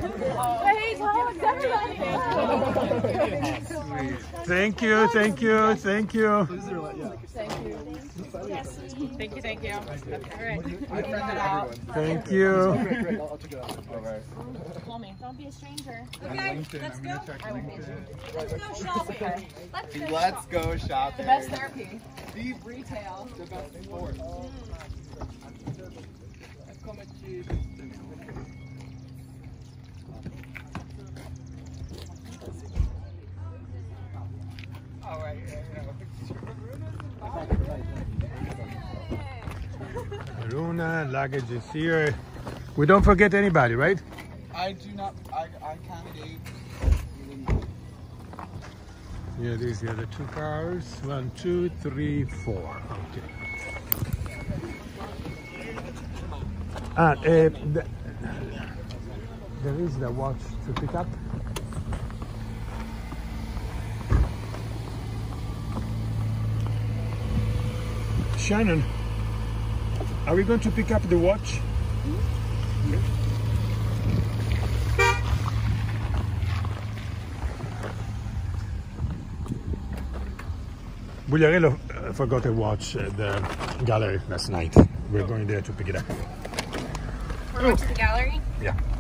Hey, dogs, everybody. Thank you, thank you, thank you. Thank you. Yes. Thank you, thank you. All right. Thank you. I'll check it out. All right. Call me. Don't be a stranger. Okay, let's go. Let's go shopping. Let's go shopping. The best therapy. Deep Retail. the best sport. Luna, luggage is here. We don't forget anybody, right? I do not. I counted 8. Yeah, these are the 2 cars. 1, 2, 3, 4. Okay. There is the watch to pick up. Shannon, are we going to pick up the watch? Bugliarello forgot a watch at the gallery last night. We're going there to pick it up. We're going to the gallery? Yeah.